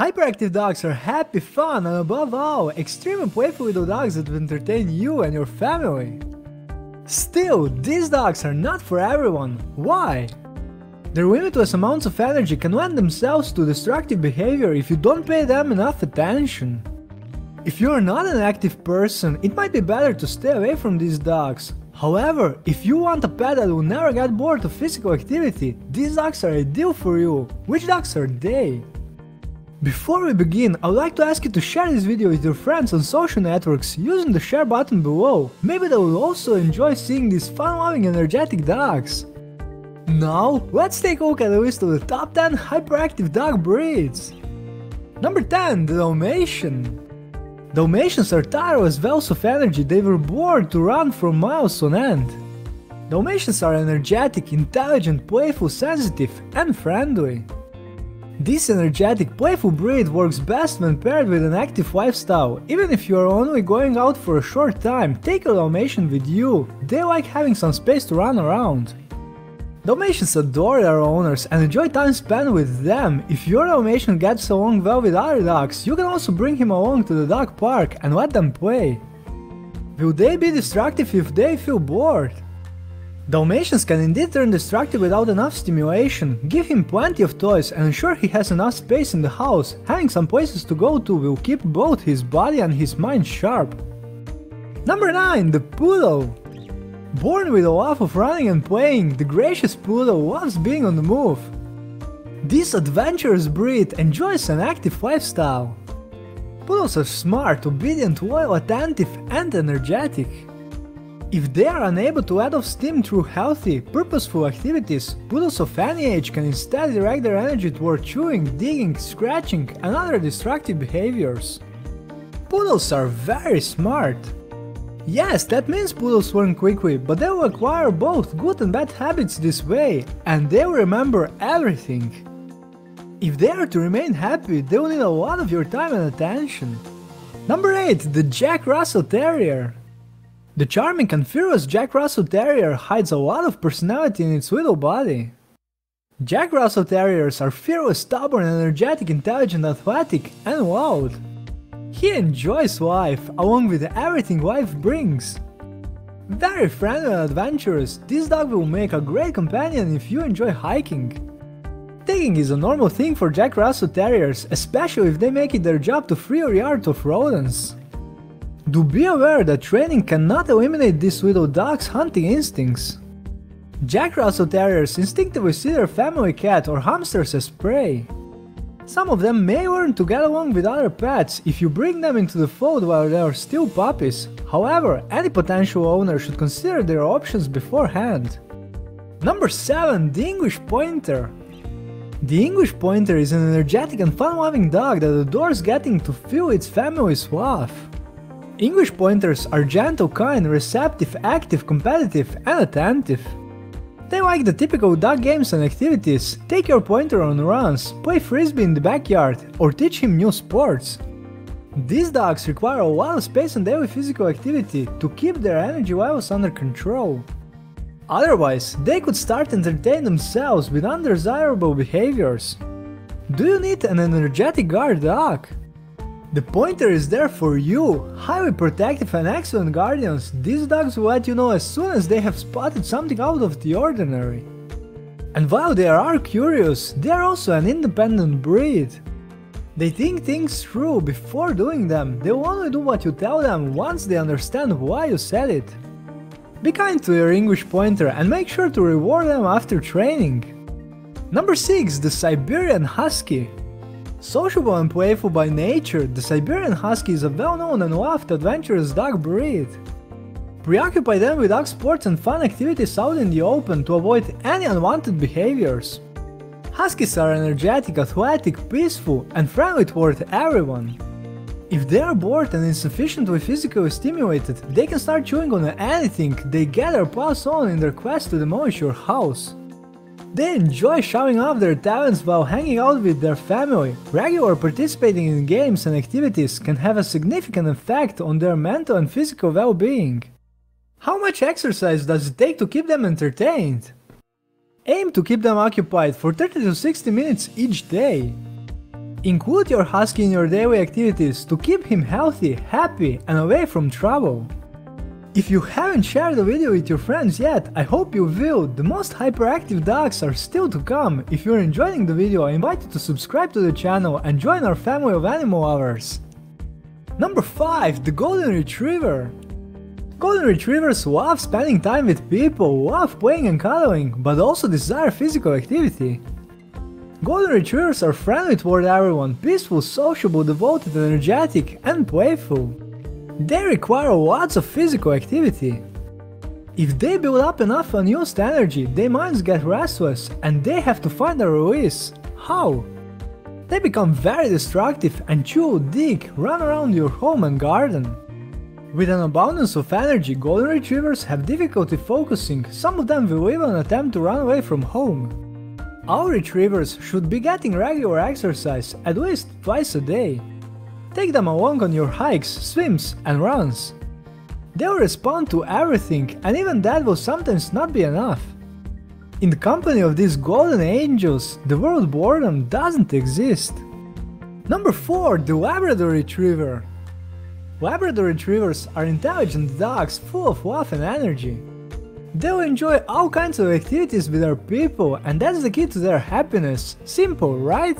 Hyperactive dogs are happy, fun, and above all, extremely playful little dogs that will entertain you and your family. Still, these dogs are not for everyone. Why? Their limitless amounts of energy can lend themselves to destructive behavior if you don't pay them enough attention. If you are not an active person, it might be better to stay away from these dogs. However, if you want a pet that will never get bored of physical activity, these dogs are ideal for you. Which dogs are they? Before we begin, I would like to ask you to share this video with your friends on social networks using the share button below. Maybe they will also enjoy seeing these fun-loving, energetic dogs. Now, let's take a look at a list of the top 10 hyperactive dog breeds. Number 10. The Dalmatian. Dalmatians are tireless wells of energy. They were born to run for miles on end. Dalmatians are energetic, intelligent, playful, sensitive, and friendly. This energetic, playful breed works best when paired with an active lifestyle. Even if you are only going out for a short time, take a Dalmatian with you. They like having some space to run around. Dalmatians adore their owners and enjoy time spent with them. If your Dalmatian gets along well with other dogs, you can also bring him along to the dog park and let them play. Will they be destructive if they feel bored? Dalmatians can indeed turn destructive without enough stimulation. Give him plenty of toys and ensure he has enough space in the house. Having some places to go to will keep both his body and his mind sharp. Number 9. The Poodle. Born with a love of running and playing, the gracious poodle loves being on the move. This adventurous breed enjoys an active lifestyle. Poodles are smart, obedient, loyal, attentive, and energetic. If they are unable to let off steam through healthy, purposeful activities, poodles of any age can instead direct their energy toward chewing, digging, scratching, and other destructive behaviors. Poodles are very smart. Yes, that means poodles learn quickly, but they will acquire both good and bad habits this way, and they will remember everything. If they are to remain happy, they will need a lot of your time and attention. Number 8. The Jack Russell Terrier. The charming and fearless Jack Russell Terrier hides a lot of personality in its little body. Jack Russell Terriers are fearless, stubborn, energetic, intelligent, athletic, and loud. He enjoys life, along with everything life brings. Very friendly and adventurous, this dog will make a great companion if you enjoy hiking. Digging is a normal thing for Jack Russell Terriers, especially if they make it their job to free your yard of rodents. Do be aware that training cannot eliminate these little dogs' hunting instincts. Jack Russell Terriers instinctively see their family cat or hamsters as prey. Some of them may learn to get along with other pets if you bring them into the fold while they are still puppies. However, any potential owner should consider their options beforehand. Number 7. The English Pointer. The English Pointer is an energetic and fun-loving dog that adores getting to feel its family's love. English Pointers are gentle, kind, receptive, active, competitive, and attentive. They like the typical dog games and activities. Take your pointer on runs, play frisbee in the backyard, or teach him new sports. These dogs require a lot of space and daily physical activity to keep their energy levels under control. Otherwise, they could start entertaining themselves with undesirable behaviors. Do you need an energetic guard dog? The Pointer is there for you. Highly protective and excellent guardians, these dogs will let you know as soon as they have spotted something out of the ordinary. And while they are curious, they are also an independent breed. They think things through before doing them. They will only do what you tell them once they understand why you said it. Be kind to your English Pointer and make sure to reward them after training. Number 6. The Siberian Husky. Sociable and playful by nature, the Siberian Husky is a well-known and loved adventurous dog breed. Preoccupy them with dog sports and fun activities out in the open to avoid any unwanted behaviors. Huskies are energetic, athletic, peaceful, and friendly toward everyone. If they are bored and insufficiently physically stimulated, they can start chewing on anything they get their paws on in their quest to demolish your house. They enjoy showing off their talents while hanging out with their family. Regular participating in games and activities can have a significant effect on their mental and physical well-being. How much exercise does it take to keep them entertained? Aim to keep them occupied for 30 to 60 minutes each day. Include your husky in your daily activities to keep him healthy, happy, and away from trouble. If you haven't shared the video with your friends yet, I hope you will. The most hyperactive dogs are still to come. If you're enjoying the video, I invite you to subscribe to the channel and join our family of animal lovers. Number 5. The Golden Retriever. Golden Retrievers love spending time with people, love playing and cuddling, but also desire physical activity. Golden Retrievers are friendly toward everyone, peaceful, sociable, devoted, energetic, and playful. They require lots of physical activity. If they build up enough unused energy, their minds get restless and they have to find a release. How? They become very destructive and chew, dig, run around your home and garden. With an abundance of energy, Golden Retrievers have difficulty focusing, some of them will even attempt to run away from home. All retrievers should be getting regular exercise, at least twice a day. Take them along on your hikes, swims, and runs. They'll respond to everything, and even that will sometimes not be enough. In the company of these golden angels, the word boredom doesn't exist. Number 4. The Labrador Retriever. Labrador Retrievers are intelligent dogs full of love and energy. They'll enjoy all kinds of activities with their people, and that's the key to their happiness. Simple, right?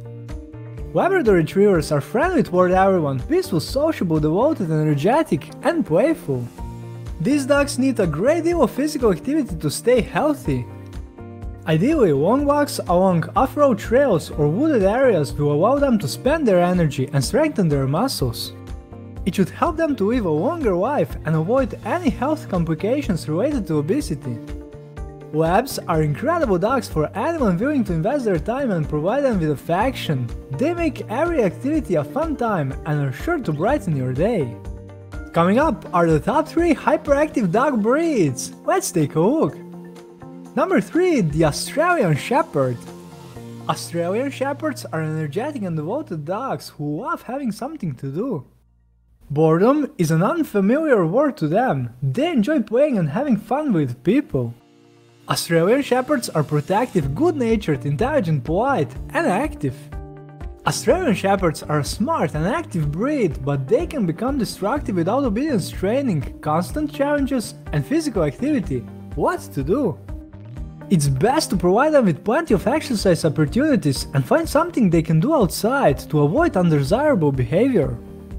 Labrador Retrievers are friendly toward everyone, peaceful, sociable, devoted, energetic, and playful. These dogs need a great deal of physical activity to stay healthy. Ideally, long walks along off-road trails or wooded areas will allow them to spend their energy and strengthen their muscles. It should help them to live a longer life and avoid any health complications related to obesity. Labs are incredible dogs for anyone willing to invest their time and provide them with affection. They make every activity a fun time and are sure to brighten your day. Coming up are the top 3 hyperactive dog breeds. Let's take a look. Number 3. The Australian Shepherd. Australian Shepherds are energetic and devoted dogs who love having something to do. Boredom is an unfamiliar word to them. They enjoy playing and having fun with people. Australian Shepherds are protective, good-natured, intelligent, polite, and active. Australian Shepherds are a smart and active breed, but they can become destructive without obedience training, constant challenges, and physical activity. What to do? It's best to provide them with plenty of exercise opportunities and find something they can do outside to avoid undesirable behavior.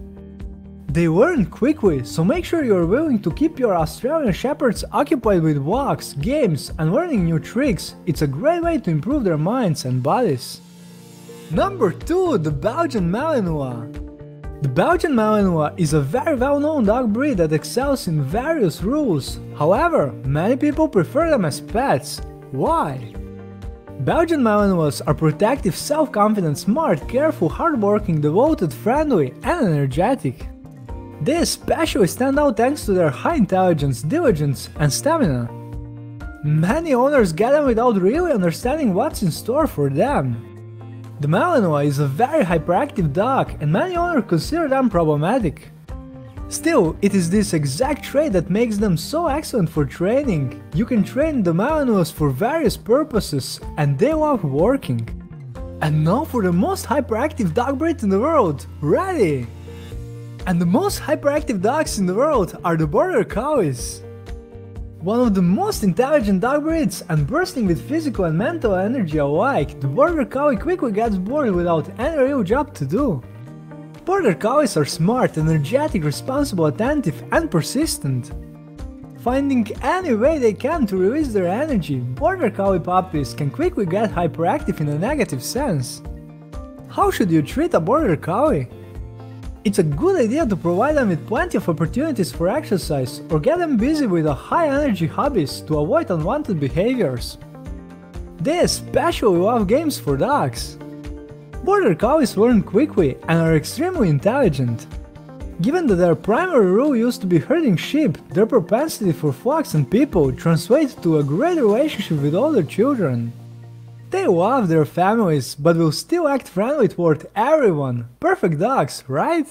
They learn quickly, so make sure you are willing to keep your Australian Shepherds occupied with walks, games, and learning new tricks. It's a great way to improve their minds and bodies. Number 2. The Belgian Malinois. The Belgian Malinois is a very well-known dog breed that excels in various rules. However, many people prefer them as pets. Why? Belgian Malinois are protective, self-confident, smart, careful, hardworking, devoted, friendly, and energetic. They especially stand out thanks to their high intelligence, diligence, and stamina. Many owners get them without really understanding what's in store for them. The Malinois is a very hyperactive dog, and many owners consider them problematic. Still, it is this exact trait that makes them so excellent for training. You can train the Malinois for various purposes, and they love working. And now for the most hyperactive dog breed in the world. Ready? And the most hyperactive dogs in the world are the Border Collies. One of the most intelligent dog breeds and bursting with physical and mental energy alike, the Border Collie quickly gets bored without any real job to do. Border Collies are smart, energetic, responsible, attentive, and persistent. Finding any way they can to release their energy, Border Collie puppies can quickly get hyperactive in a negative sense. How should you treat a Border Collie? It's a good idea to provide them with plenty of opportunities for exercise or get them busy with a high-energy hobbies to avoid unwanted behaviors. They especially love games for dogs. Border Collies learn quickly and are extremely intelligent. Given that their primary role used to be herding sheep, their propensity for flocks and people translates to a great relationship with older children. They love their families, but will still act friendly toward everyone. Perfect dogs, right?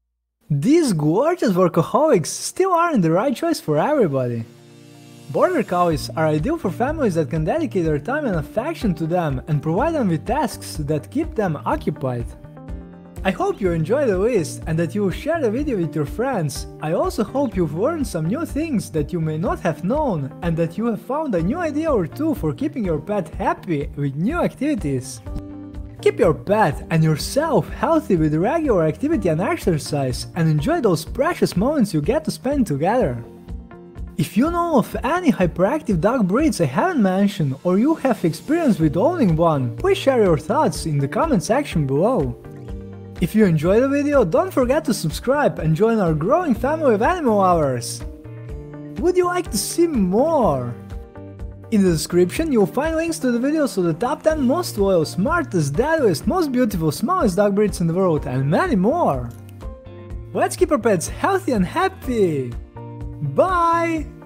These gorgeous workaholics still aren't the right choice for everybody. Border Collies are ideal for families that can dedicate their time and affection to them and provide them with tasks that keep them occupied. I hope you enjoy the list and that you will share the video with your friends. I also hope you've learned some new things that you may not have known and that you have found a new idea or two for keeping your pet happy with new activities. Keep your pet and yourself healthy with regular activity and exercise, and enjoy those precious moments you get to spend together. If you know of any hyperactive dog breeds I haven't mentioned or you have experience with owning one, please share your thoughts in the comment section below. If you enjoyed the video, don't forget to subscribe and join our growing family of animal lovers. Would you like to see more? In the description you'll find links to the videos of the top 10 most loyal, smartest, deadliest, most beautiful, smallest dog breeds in the world and many more. Let's keep our pets healthy and happy! Bye!